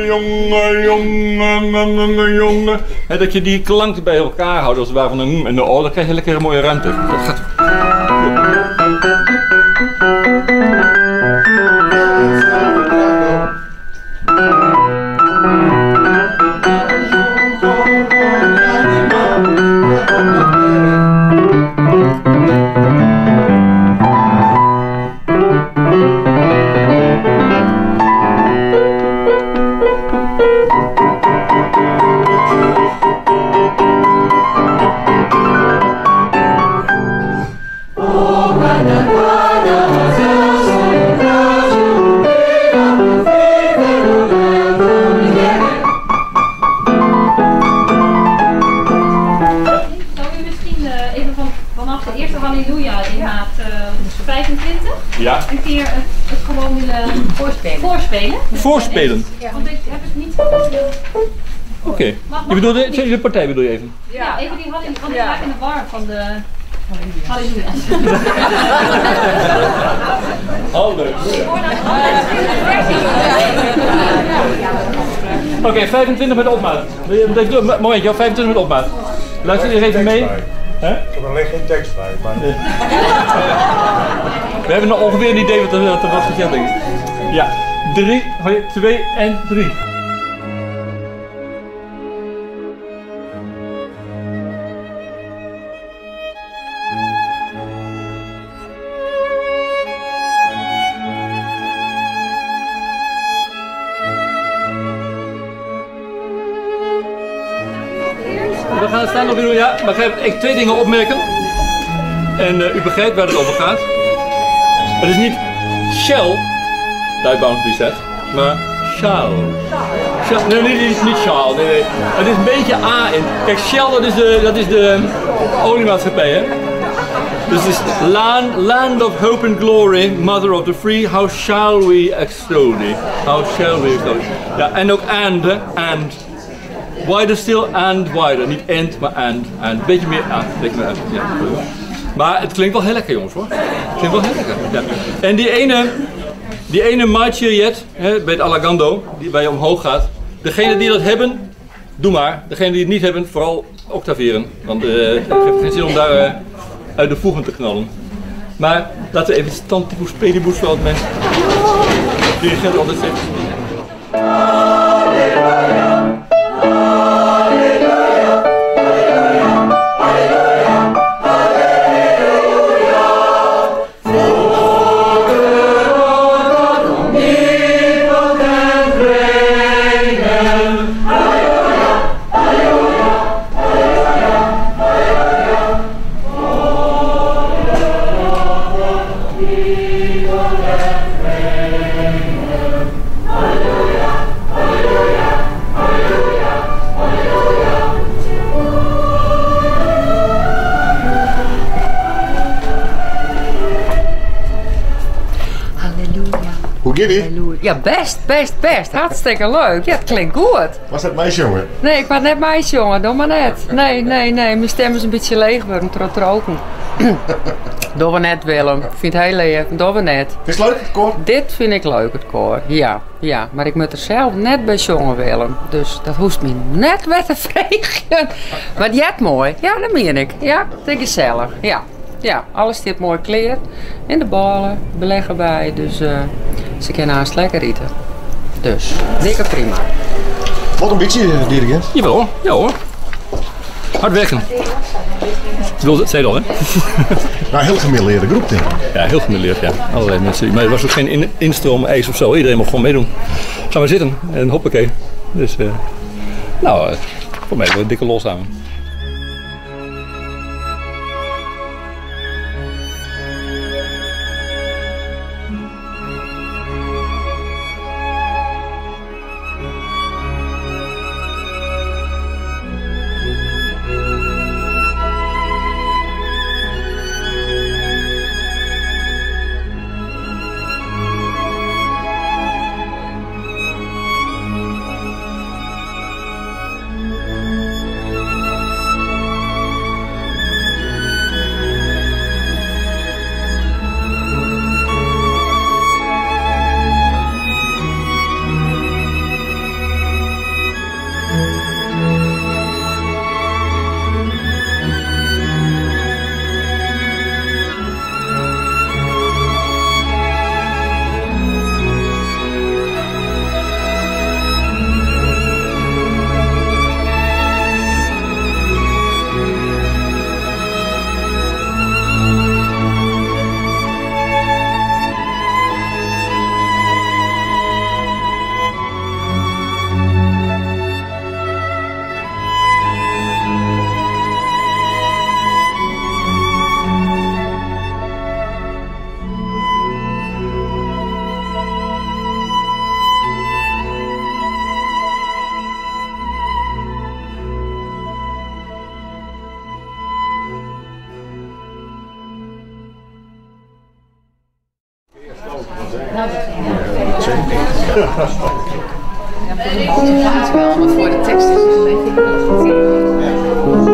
jongen. Dat je die klanken bij elkaar houdt als het ware van een en de o, dan krijg je lekker een mooie ruimte. Dat gaat. Ja. Een keer het gewoon willen voorspelen. Voorspelen? Ja. Want ik heb het niet. Oké. Je bedoelt de partij bedoel je even? Ja, even die Halleluja in de war van de Halleluja. Oké, 25 met opmaat. Momentje, 25 met opmaat. Luister hier even mee. Huh? Ik heb alleen geen tekst bij. Maar... We hebben nog ongeveer een idee wat gezegd is. Ja, 3, 2 en 3. We gaan staan nog doen, ja, maar ik ga 2 dingen opmerken. En u begrijpt waar het over gaat. Het is niet shall, die boundary set, maar shall. Nee, niet shall. Nee. Het is een beetje A in. Kijk, shall dat is de oliemaatschappij, hè. Dus het is land of hope and glory, mother of the free, how shall we extol thee? How shall we extol thee? Ja, en ook and. Wider still and wider. Niet and, maar and. Beetje meer aan. Ja. Maar het klinkt wel heel lekker, jongens, hoor. Het klinkt wel heel lekker. Ja. En die ene maatje bij het Allegando, die bij je omhoog gaat. Degene die dat hebben, doe maar. Degene die het niet hebben, vooral octaveren. Want het heeft geen zin om daar uit de voegen te knallen. Maar laten we even standtypus pedibus, zoals men dirigent altijd zegt. Ja, best. Hartstikke leuk. Ja, het klinkt goed. Was dat meisjongen? Nee, ik was net meisjongen. Doe maar net. Nee. Mijn stem is een beetje leeg worden, troken. Doe we net, Willem. Ik vind het heel leuk. Doe we net. Is het leuk, het koor? Dit vind ik leuk, het koor. Ja. Maar ik moet er zelf net bij jongen, Willem. Dus dat hoeft me net weer te vregen. Maar jij het mooi. Ja, dat meen ik. Ja, het is gezellig. Ja, alles dit mooi kleer. In de ballen, beleggen bij. Dus ze kunnen haast lekker eten. Dus, dikke prima. Wat een beetje, dirigent. Jawel, ja hoor. Hard werken. Dat zei je al, hè? Nou, heel gemêleerde groep, denk ik. Ja, heel gemêleerd, ja. Allerlei mensen. Maar er was ook geen instroom, ijs of zo. Iedereen mag gewoon meedoen. Gaan we zitten en hoppakee. Dus, voor mij wel een dikke lol samen. gaat wel, maar voor de tekst is het een beetje...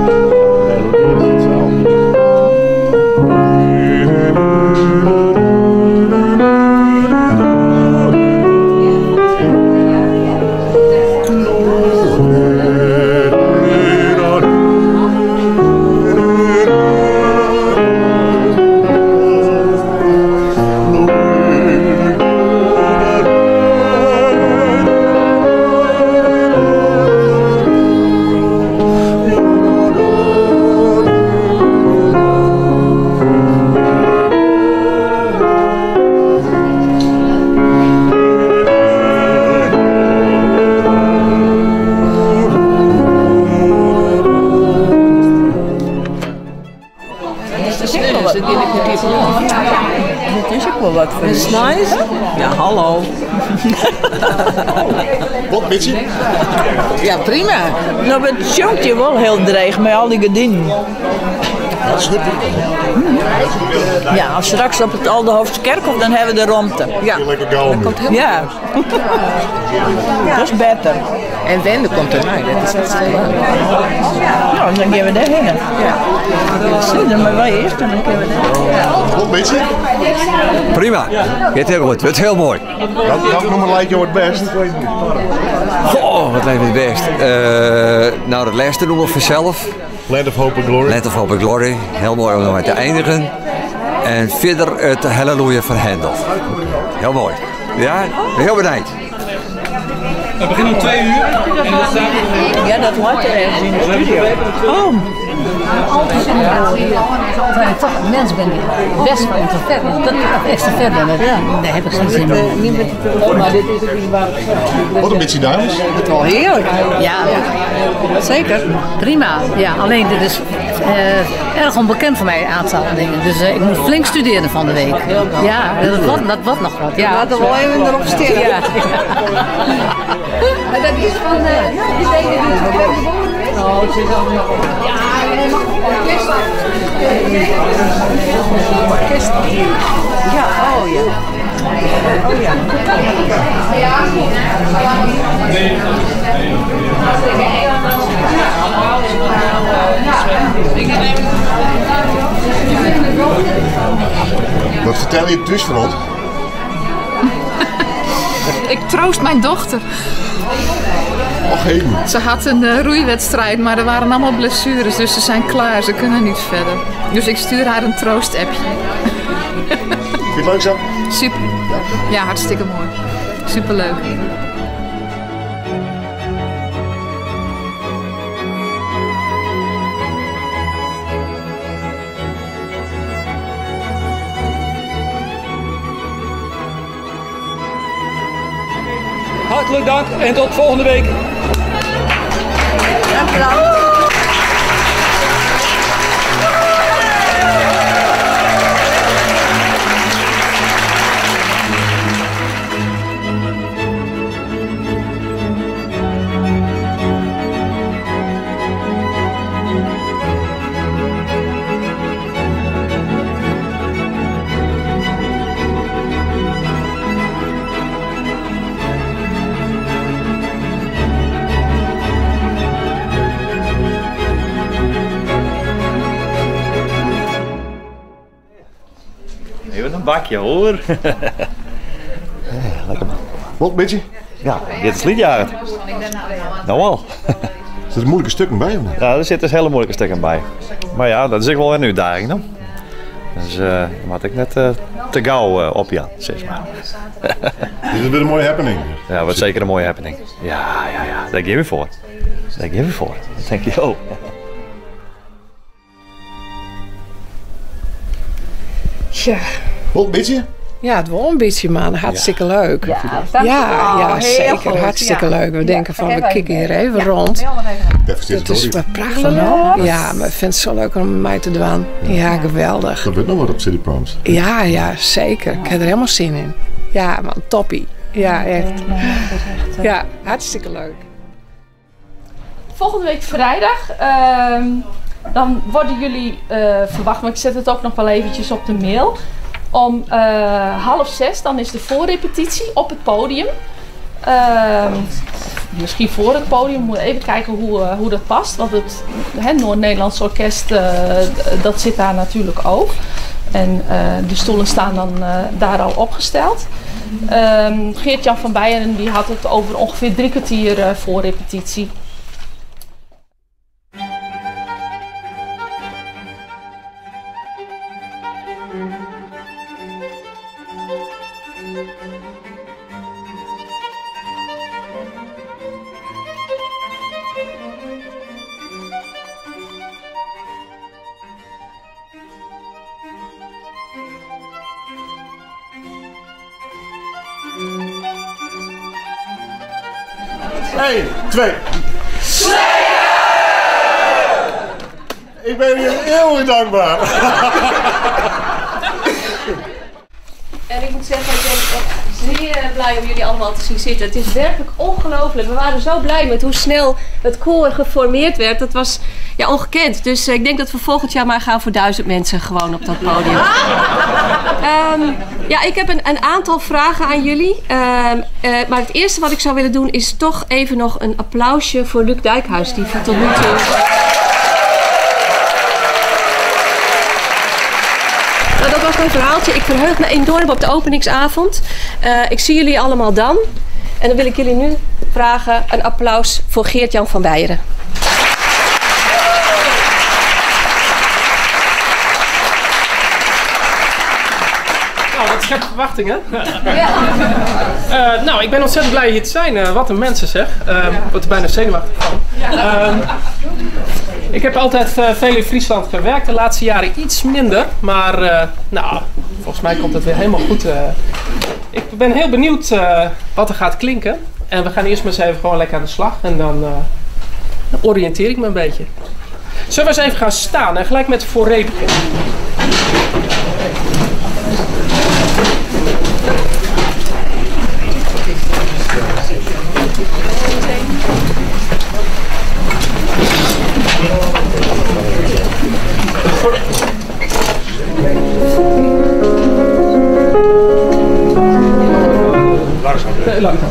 Dat is ook wel wat voor is nice. Ja, hallo. Wat, Mitchie? Ja, prima. Nou, het showt je wel heel dreig met al die gedienden. Dat is goed. Ja, als straks op het Aldehoofdskerkhof, dan hebben we de romte. Ja, Lekker gauw. ja. Dat is beter. En Wende komt erbij, dat is echt leuk. Nou, dan gaan we daarheen. Ja. Zie je, maar wij eerst en dan kunnen we daarheen. Wat, Mitchie? Prima, het heel goed, het is heel mooi. Welk nummer lijkt jou het best? Goh, wat lijkt me het best? Nou, dat laatste noemen we vanzelf. Land of Hope and Glory. Land of Hope and Glory, heel mooi om ermee te eindigen. En verder het Halleluja van Handel. Heel mooi. Ja, heel bedankt. We beginnen om 2 uur. En dat staat... Ja, dat laat er ergens in de studio. Oh. Als ik toch een mens ben, best wel introvert. Dat ik extra ver ben, daar heb ik geen zin in. Wat een beetje dames. Het is wel heerlijk. Ja, Zeker. prima. Ja, alleen dit is erg onbekend voor mij, een aantal dingen. Dus ik moet flink studeren van de week. Ja, dat wordt nog wat. Ja, Dat wil even erop stellen. ja. Maar dat is van die dingen die we hebben gewonnen. Ja, oh ja. Oh ja. Wat vertel je dus van ons? Ik troost mijn dochter. Och, heen. Ze had een roeiwedstrijd, maar er waren allemaal blessures, dus ze zijn klaar. Ze kunnen niet verder. Dus ik stuur haar een troost-appje. Vind je het leuk zo? Super. Ja, hartstikke mooi. Superleuk. Hartelijk dank en tot volgende week. Even een bakje hoor. Lekker man. Wat, Mitchie? Ja, dit is liedjaar. Nou wel. Er zitten moeilijke stukken bij, of niet? Ja, er zitten dus hele moeilijke stukken bij. Maar ja, dat is ook wel een uitdaging dan. Dus dan had ik net te gauw op Jan, zeg maar. Dit is weer een mooie happening. Ja, wat zeker een mooie happening. Ja. Daar geef je voor. Daar geef je voor. Dat denk je ook. Tja, Wat, Mitchie? ja, het was een beetje, man. Hartstikke leuk. Ja, zeker. Hartstikke leuk. We denken van, we kijken hier even rond. Het is wat prachtig. Ja, maar ik vind het zo leuk om met mij te doen. Ja, geweldig. Dat wordt nog wat op City Proms. Ja, zeker. Ik heb er helemaal zin in. Ja, man, toppie. Ja, echt. Ja, hartstikke leuk. Volgende week vrijdag, dan worden jullie verwacht, maar ik zet het ook nog wel eventjes op de mail. Om 5:30 dan is de voorrepetitie op het podium. Misschien voor het podium, we moeten even kijken hoe dat past. Want het Noord-Nederlands Orkest, dat zit daar natuurlijk ook. En de stoelen staan dan daar al opgesteld. Geert-Jan van Beieren die had het over ongeveer 3 kwartier voorrepetitie. Eén, twee. Ik ben je heel dankbaar. En ik moet zeggen, ik ben zeer blij om jullie allemaal te zien zitten. Het is werkelijk ongelooflijk. We waren zo blij met hoe snel het koor geformeerd werd. Dat was ongekend. Dus ik denk dat we volgend jaar maar gaan voor 1000 mensen gewoon op dat podium. Ik heb een aantal vragen aan jullie. Maar het eerste wat ik zou willen doen is toch even nog een applausje voor Luc Dijkhuis. Die tot nu toe... Nou, dat was mijn verhaaltje. Ik verheug me enorm op de openingsavond. Ik zie jullie allemaal dan. En dan wil ik jullie nu vragen een applaus voor Geert-Jan van Beieren. Dat schept verwachtingen. Ik ben ontzettend blij hier te zijn. Wat een mensen zeg. Word er bijna zenuwachtig van. Ik heb altijd veel in Friesland gewerkt. De laatste jaren iets minder. Maar volgens mij komt het weer helemaal goed. Ik ben heel benieuwd wat er gaat klinken. En we gaan eerst maar eens even gewoon lekker aan de slag. En dan oriënteer ik me een beetje. Zullen we eens even gaan staan en gelijk met de voorrep beginnen. Langzaam.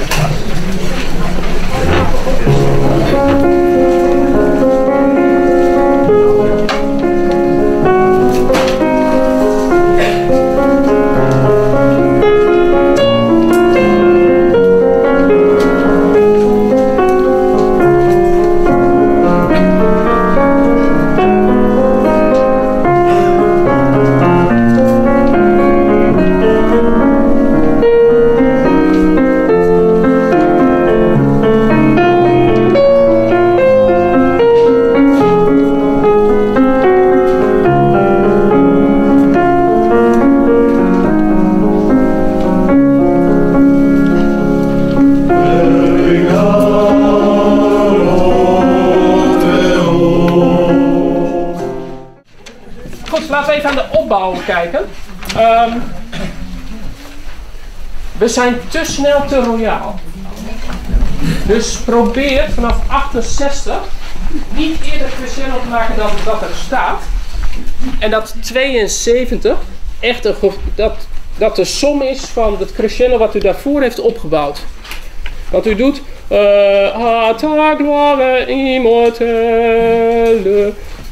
Kijken. We zijn te snel te royaal. Dus probeer vanaf 68 niet eerder crescendo te maken dan dat er staat. En dat 72 echt dat de som is van het crescendo wat u daarvoor heeft opgebouwd. Wat u doet. Ta gloire immortelle.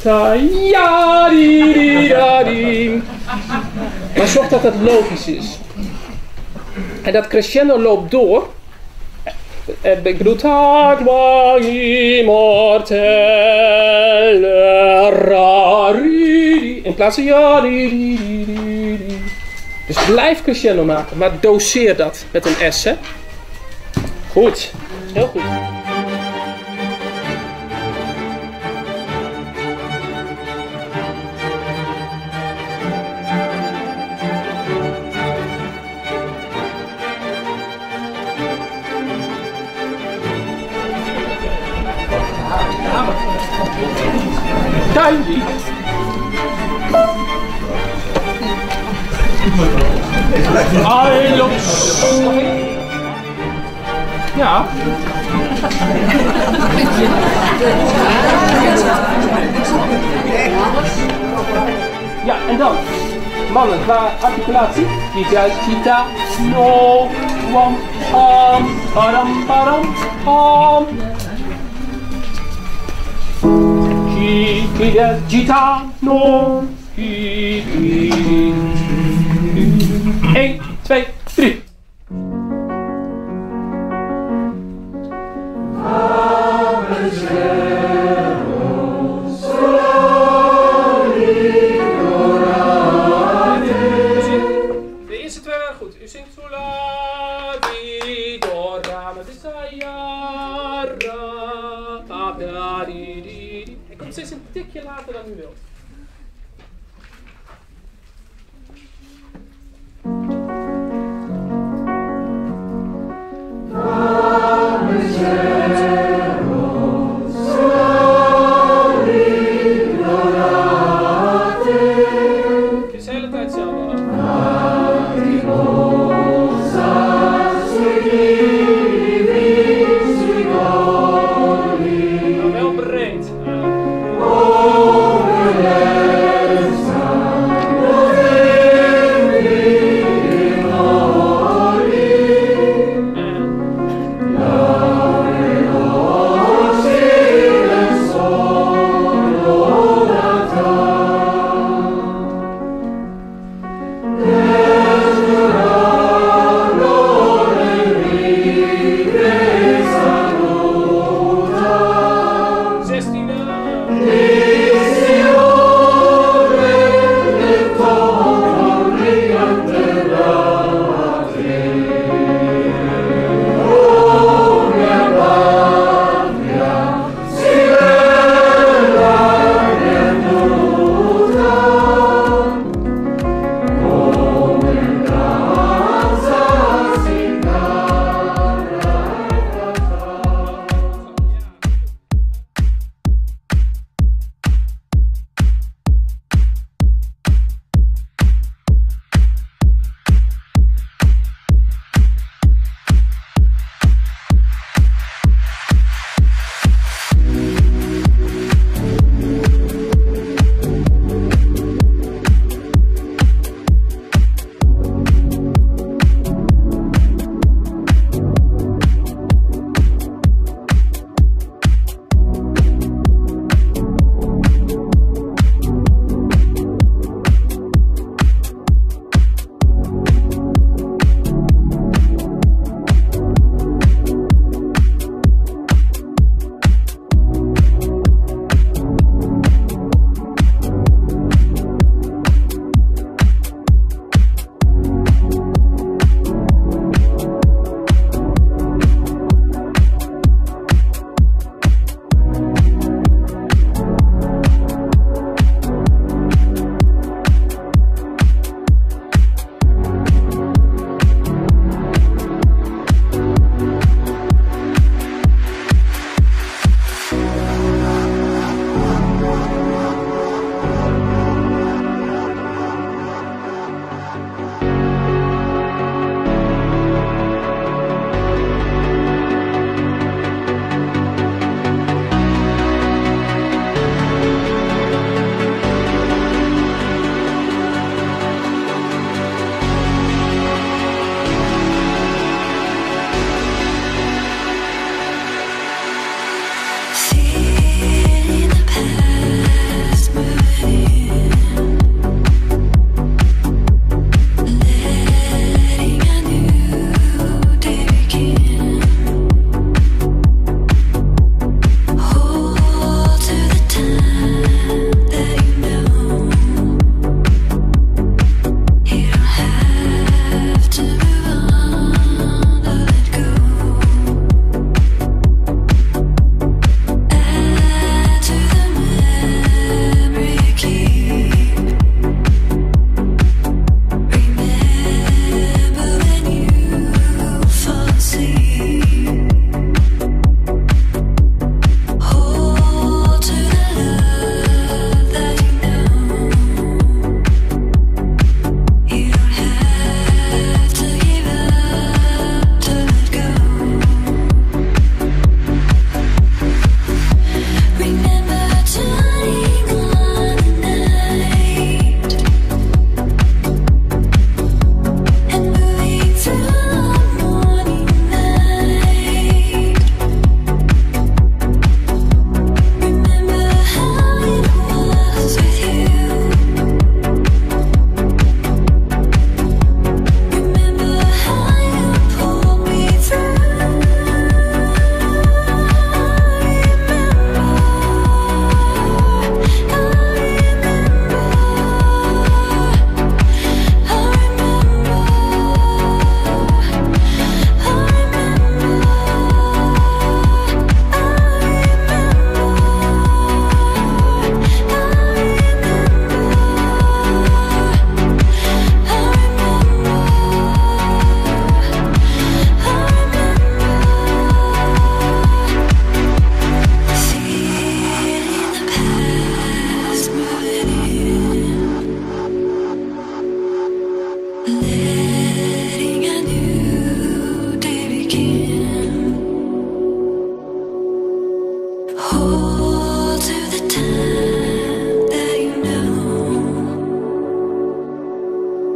Maar zorg dat het logisch is. En dat crescendo loopt door. Ik bedoel, ta gloire immortelle rari. In plaats van ja. Dus blijf crescendo maken, maar doseer dat met een S, hè. Goed, heel goed. Tiny. I love. Ja. Ja, en dan. Mannen, qua articulatie. Kita, kita, no, wam, am, param, param, am. Kita, kita, no, 1, 2, 3. De eerste twee waren goed. U zingt sola, di, do, ra, ma, di, sa, ja, ra, da, di, di. Hij komt steeds een tikje later dan u wilt.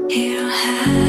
You don't have